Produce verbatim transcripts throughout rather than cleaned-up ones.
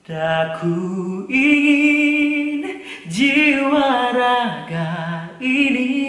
Aku ingin jiwa raga ini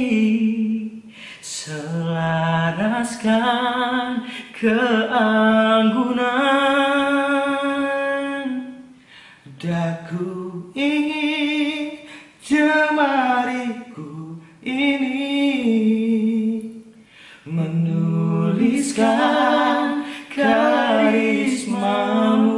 selaraskan keanggunan. Daku ingin jemariku ini menuliskan karismamu.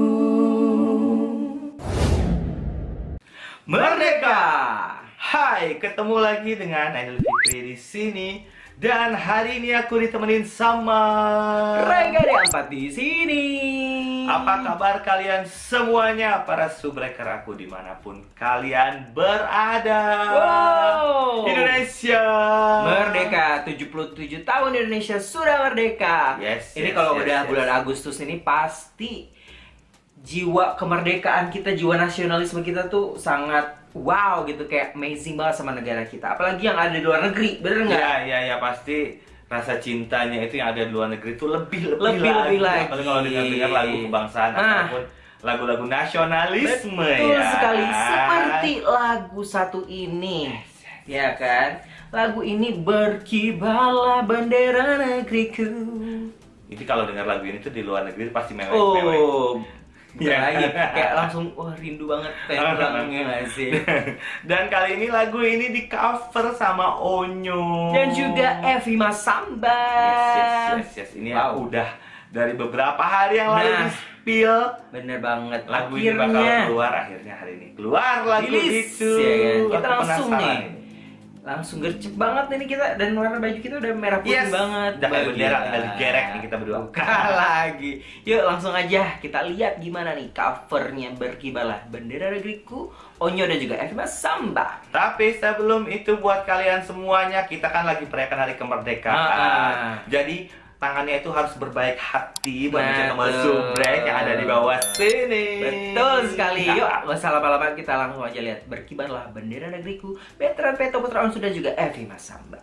Merdeka! Hai, ketemu lagi dengan Ainul Fikri di sini. Dan hari ini aku ditemenin sama Rega Diampat di sini. Apa kabar kalian semuanya, para subbreaker aku dimanapun kalian berada? Wow. Indonesia Merdeka, tujuh puluh tujuh tahun Indonesia sudah merdeka. Yes, Ini yes, kalau yes, udah yes. bulan Agustus ini pasti jiwa kemerdekaan kita, jiwa nasionalisme kita tuh sangat wow gitu, kayak amazing banget sama negara kita. Apalagi yang ada di luar negeri, bener nggak? Ya, ya, ya, pasti rasa cintanya itu yang ada di luar negeri itu lebih lebih, Lebih, lagi. lebih lagi. Apalagi kalau dengar-dengar lagu kebangsaan Ah. ataupun lagu-lagu nasionalisme. Betul ya. sekali, seperti lagu satu ini, ya kan? Lagu ini berkibarlah bendera negeriku. Itu kalau dengar lagu ini tuh di luar negeri pasti mewek-mewek. Oh, Iya. ya lagi kayak langsung wah rindu banget pengen pulangnya nggak sih? Dan kali ini lagu ini di cover sama Onyo Dan juga Evi Masamba. Yes, yes, yes, yes. Ini Wow. aku udah dari beberapa hari yang lalu Nah. di spill Bener banget. lagu ini bakal Akhirnya keluar, akhirnya hari ini keluar lagu rilis, itu. ya kan? Kita Aku langsung penasaran nih. Langsung gercep banget ini kita, dan warna baju kita udah merah putih Yes. banget. Udah kayak bendera, Gila. tinggal digerek nih kita berdua. Bukan lagi. Yuk langsung aja kita lihat gimana nih covernya berkibarlah bendera negeriku, Onyo dan juga Evi Masamba. Tapi sebelum itu buat kalian semuanya, kita kan lagi merayakan hari kemerdekaan. Ah. Jadi tangannya itu harus berbaik hati buat mencet tombol Betul. subrek yang ada di bawah sini. Betul sekali. Nah, Yuk, nggak usah lama-lama, kita langsung aja lihat berkibarlah bendera negeriku, Veteran Peto Putra Onsu dan juga Evi Masamba.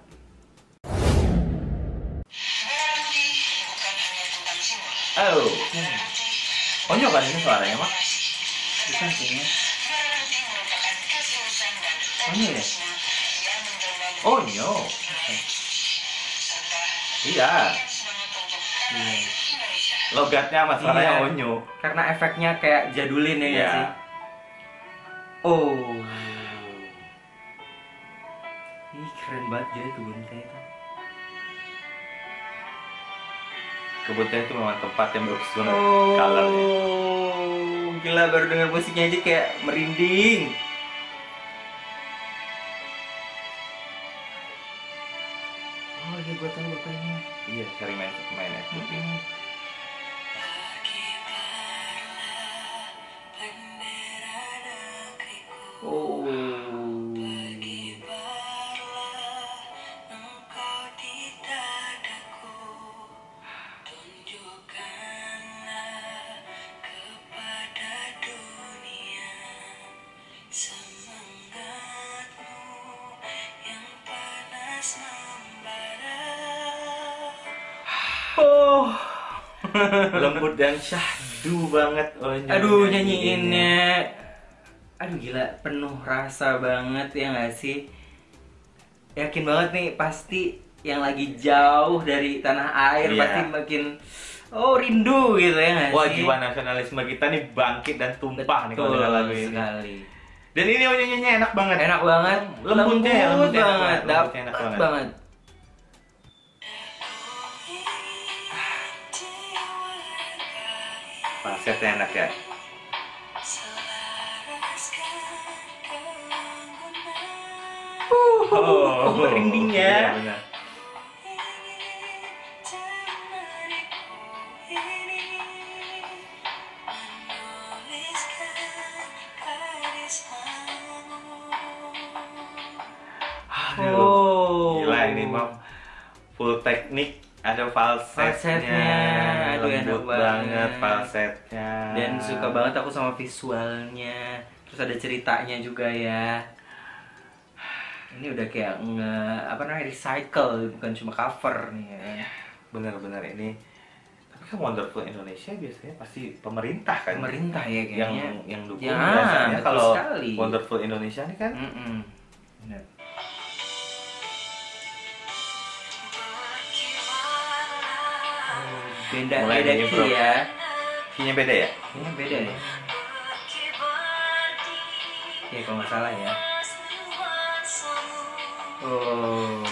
Oh, Onyo kan ini suaranya mah? Bukan sih. Onyo ya? Onyo. Iya. Iya. Logatnya sama suaranya Iya. Onyo. Karena efeknya kayak jadulin ya, nggak Iya. sih? Oh. Ih, keren banget jadi kebunnya itu. Kebetulan itu memang tempat yang bagus banget Oh. colornya. Gila, baru denger musiknya aja kayak merinding. Oh iya, gue tahu bapak ini. Iya, sering main main F T V. Mm-mm. Oh. Oh. Lembut dan syahdu banget Onyo. Aduh, nyanyiinnya. Aduh gila, penuh rasa banget ya nggak sih? Yakin banget nih pasti yang lagi jauh dari tanah air Iya. pasti makin oh rindu gitu ya nggak Wah, sih? jiwa nasionalisme kita nih bangkit dan tumpah nih kalau Betul dengar lagu ini. sekali. Dan ini onyonya enak banget. Enak banget, Lembutnya ya, lembut lembutnya enak banget, banget, dapet lembutnya enak banget. banget. Falsetnya enak ya. Oh, merindingnya. Iya, benar. Aduh, Oh. gila ini mah full teknik, ada falsetnya, Falsetnya, aduh, enak lembut banget. banget falsetnya. Dan suka banget aku sama visualnya. Terus ada ceritanya juga ya. Ini udah kayak nge apa namanya recycle, bukan cuma cover nih ya. Bener-bener ini Kan Wonderful Indonesia biasanya pasti pemerintah kan. Pemerintah ya kayaknya. Yang yang dukung Ya, biasanya betul kalau sekali. Wonderful Indonesia ini kan. Mm-mm. Bener. Beda Mulai beda diimprove. key ya. Kayaknya beda ya? Kayaknya beda ya. Ya kalau nggak salah ya. Oh.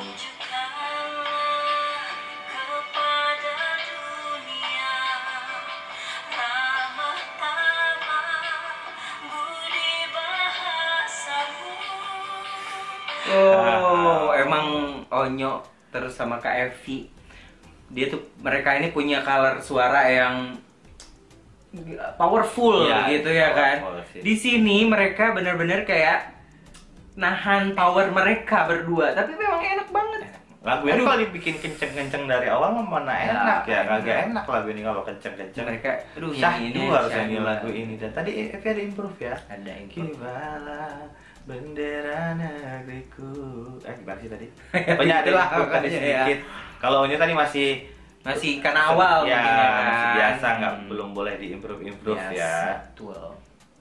Oh, emang Onyo terus sama Kak Evi. Dia tuh mereka ini punya color suara yang powerful Ya, gitu ya kan. powerful sih. Di sini mereka benar-benar kayak nahan power mereka berdua, tapi memang enak banget. Lagu ini Aduh. kalau dibikin kenceng-kenceng dari awal mah mana Ya, enak ya, enak. kagak enak lagu ini kalau kenceng-kenceng. Mereka, aduh, syahdu nyanyiinnya harus syahdu nyanyi banget. lagu ini. Dan tadi Evi ada improve ya. Ada yang Kibalah bendera negeriku. Eh gimana sih tadi? Ya, Banyak ada itulah improve tadi pokoknya, sedikit. Kalau Onyo tadi masih masih kan awal ya, mungkin ya kan. masih biasa, nggak Hmm. belum boleh diimprove-improve Yes, ya. betul.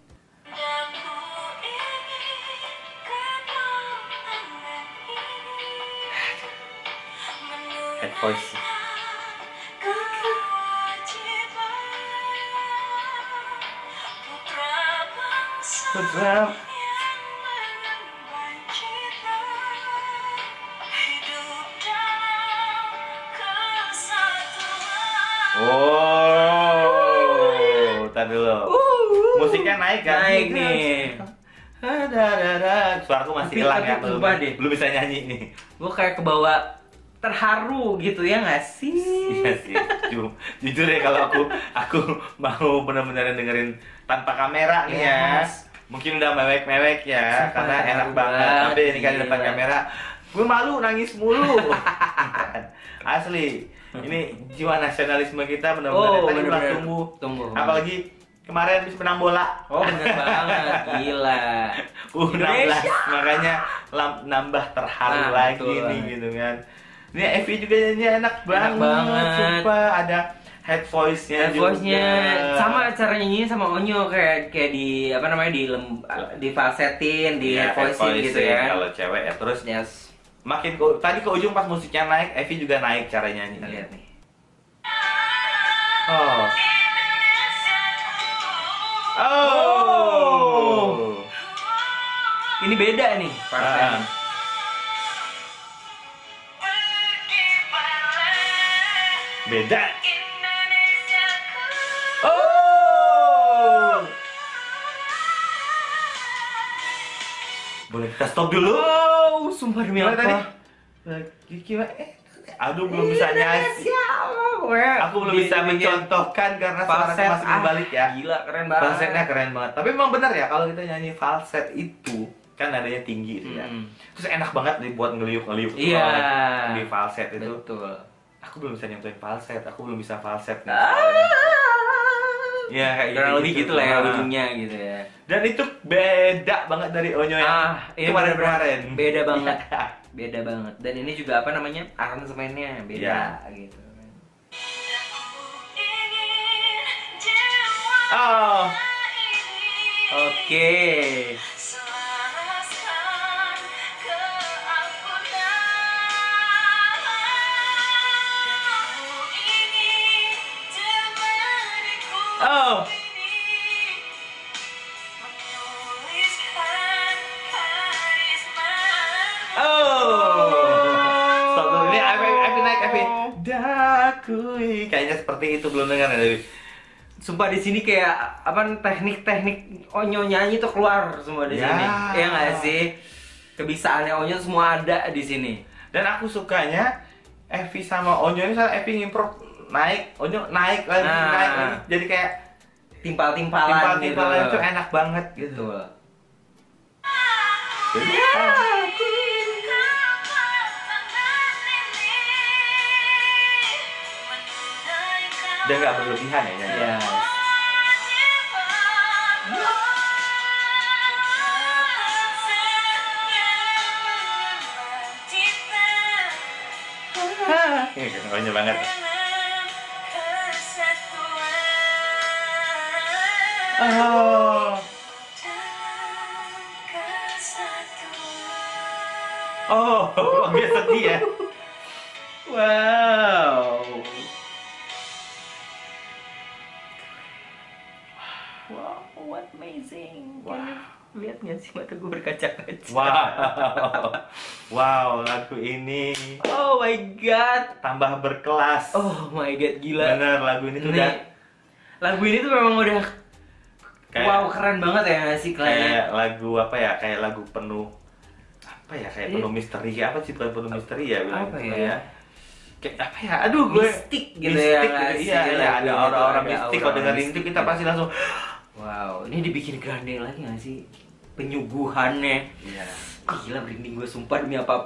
Head voice. Putra. Oh, tadi dulu. Musiknya naik kan? Naik nih. Suaraku masih Tapi- hilang tapi ya, belum, sumpah deh. belum bisa nyanyi nih. Gue kayak kebawa terharu gitu ya nggak sih? Iya sih, Ju- jujur ya kalau aku aku mau benar-benar dengerin tanpa kamera nih ya. Yes. Mungkin udah mewek-mewek ya, Sumpah, karena enak terharu banget. banget, Tapi ini kan di depan gila. kamera, gue malu nangis mulu. Asli, ini jiwa nasionalisme kita benar-benar Oh, tadi udah bener-bener tumbuh. tumbuh. Apalagi kemarin habis menang bola. Oh bener banget, gila. U enam belas, Indonesia. makanya lam- nambah terharu Nah, lagi betul. nih gitu kan. Ini Evi juga nyanyi enak banget, banget. sumpah ada head voice-nya Head voice-nya juga. sama cara nyanyinya sama Onyo kayak kayak di apa namanya di lem, di falsetin, di Iya, head voice gitu ya. kalau cewek ya. Terus Yes. makin ke, tadi ke ujung pas musiknya naik, Evi juga naik cara nyanyi. Kita lihat nih. Oh. Oh. Ini beda nih partnya. Ah. Beda. Oh. Boleh kita stop dulu? Oh, sumpah demi Gimana apa? tadi? Lagi gimana? Eh, aduh belum bisa nyanyi. Aku belum bisa mencontohkan karena suara falset masih kebalik ya. Gila, keren banget. Falsetnya keren banget. Tapi memang benar ya kalau kita nyanyi falset itu kan nadanya tinggi sih ya. Hmm. Terus enak banget dibuat ngeliuk-ngeliuk tuh Iya. kalau di falset itu. Betul. Aku belum bisa nyentuhin falset, aku belum bisa falset nih. Ah. Iya kayak Kurang lebih gitu lah ya Ah. ujungnya gitu ya. Dan itu beda banget dari Onyo yang Ah, ini kemarin-kemarin. Beda banget. Iya. Beda banget. Dan ini juga apa namanya? Aransemennya beda gitu. Oh, Oke. oh. Oh. Stop dulu. Ini Evi, Evi naik, Evi. Dakui. Kayaknya seperti itu belum dengar ya, Dewi. Sumpah di sini kayak apa teknik-teknik Onyo nyanyi tuh keluar semua di Ya. sini. Iya nggak sih? Kebisaannya Onyo semua ada di sini. Dan aku sukanya Evi sama Onyo ini salah Evi ngimprov naik, Onyo naik lagi, Nah. naik lagi. Jadi kayak Timpal-timpalan gitu. timpal-timpalan itu enak banget gitu. Betul. Jadi, udah nggak berlebihan ya nyanyi. Yes. Ini Onyo banget. Oh. Oh, dia sedih ya. Wow. Wow, what amazing. Wow. Lihat nggak sih mata gue berkaca-kaca? Wow. Wow, lagu ini Oh my god. tambah berkelas. Oh my god, gila. Bener, lagu ini tuh Nih, udah lagu ini tuh memang udah kayak wow, keren banget ya nggak sih kalian? kayak lagu apa ya? Kayak lagu penuh apa ya? Kayak Iya. penuh misteri. Apa sih bukan penuh misteri ya? bilang Apa gitu ya? Kayak apa ya? Aduh, gue Mistik gitu ya, mistik nggak gitu. sih? Iya, iya, Lagu ada itu orang-orang ada mistik. Kalau aura dengerin mistik itu kita gitu. pasti langsung Wow, ini dibikin grandeng lagi nggak sih? Penyuguhannya. iya. Gila, merinding gue sumpah demi Sumpah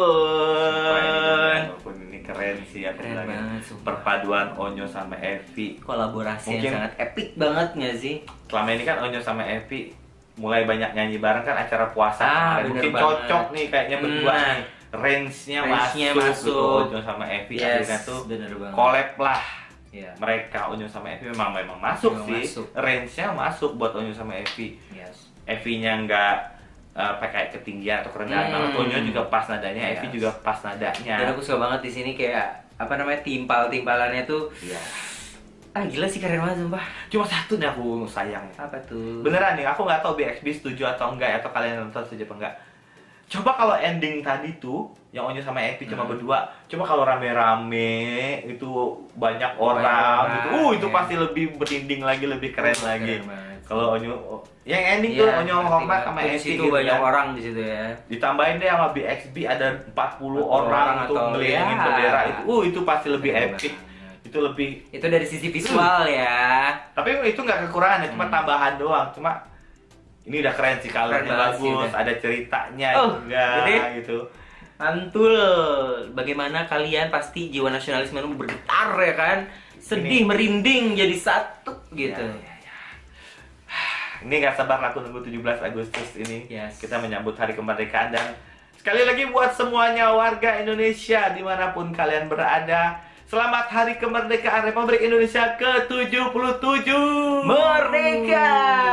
apapun. ini, walaupun ini keren sih aku Keren bilangin. banget, sumpah. Perpaduan Onyo sama Evi. Kolaborasi Mungkin- yang sangat epic banget nggak sih? Selama ini kan Onyo sama Evi mulai banyak nyanyi bareng kan acara puasa Ah, kemarin. bener Mungkin banget. cocok nih kayaknya berdua Nah. nih. Range-nya Range-nya masuk, masuk. gitu. Onyo sama Evi akhirnya tuh bener banget. collab lah. Iya. Mereka Onyo sama Evi memang memang masuk Memang sih. masuk. Range-nya masuk buat Onyo sama Evi. Yes. Evi-nya nggak eh, pakai ketinggian atau kerendahan Hmm. banget. Onyo juga pas nadanya, Evi Yes. juga pas nadanya. Dan aku suka banget di sini kayak apa namanya timpal-timpalannya tuh. Iya. Ah gila sih, keren banget sumpah. Cuma satu nih aku sayang. Apa tuh? Beneran nih, aku nggak tahu B X B setuju atau enggak, atau kalian nonton setuju apa enggak. Coba kalau ending tadi tuh yang Onyo sama Evi cuma Hmm. berdua, coba kalau rame-rame itu banyak orang orang, gitu, uh itu ya. pasti lebih bertinding lagi, lebih keren Oh, lagi. keren banget. Kalau Onyo, yang ending tuh Iya, Onyo ngerti hormat banget. sama Tuh di Evi situ gitu banyak kan. orang di situ ya. Ditambahin deh sama B X B ada empat puluh empat puluh orang, orang tuh atau- ngelilingin ya. bendera itu, uh itu pasti lebih Keren epic. banget. Itu lebih, Itu dari sisi visual ya. tapi itu nggak kekurangan ya, cuma Hmm. tambahan doang. Cuma ini udah keren sih, Keren colornya banget sih, bagus, udah. ada ceritanya Oh, juga jadi- gitu. Mantul. Bagaimana kalian pasti jiwa nasionalisme bergetar ya kan? Sedih, Ini- merinding jadi satu gitu. Ya, ya, ya. Ini gak sabar aku nunggu tujuh belas Agustus ini. Yes. Kita menyambut hari kemerdekaan, dan sekali lagi buat semuanya warga Indonesia dimanapun kalian berada, selamat Hari Kemerdekaan Republik Indonesia ke tujuh puluh tujuh. Merdeka.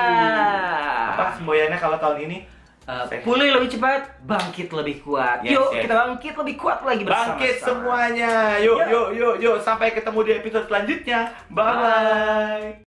Apa semboyannya kalau tahun ini? Uh, pulih lebih cepat, bangkit lebih kuat. Yes, Yuk, yes. kita bangkit lebih kuat lagi bersama-sama. Bangkit semuanya. Yuk, Yuk. yuk, yuk, yuk. Sampai ketemu di episode selanjutnya. Bye-bye.